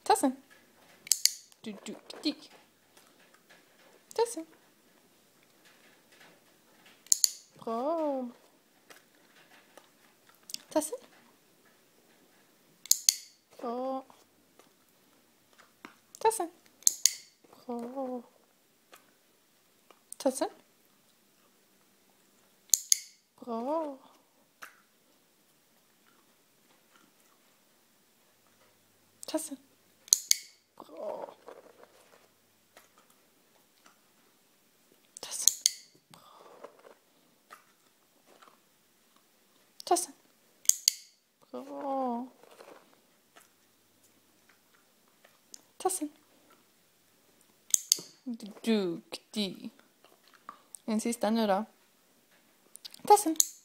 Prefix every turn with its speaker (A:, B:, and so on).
A: Tassen. Du, di. Tassen. Bra. Tassen. Bra. Tassen. Bra. Tassen. Bra. Tassen. Bra. Tassen. Bra. Tassen. Bra. Tassen. Duktig. En sista nu då. Tassen.